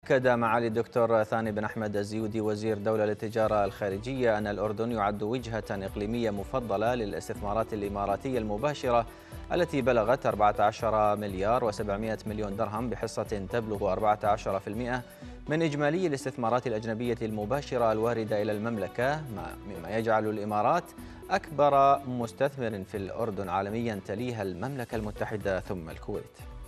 أكد معالي الدكتور ثاني بن أحمد الزيودي وزير دولة للتجارة الخارجية أن الأردن يعد وجهة إقليمية مفضلة للاستثمارات الإماراتية المباشرة التي بلغت 14 مليار و700 مليون درهم بحصة تبلغ 14% من إجمالي الاستثمارات الأجنبية المباشرة الواردة إلى المملكة، مما يجعل الإمارات أكبر مستثمر في الأردن عالميا، تليها المملكة المتحدة ثم الكويت.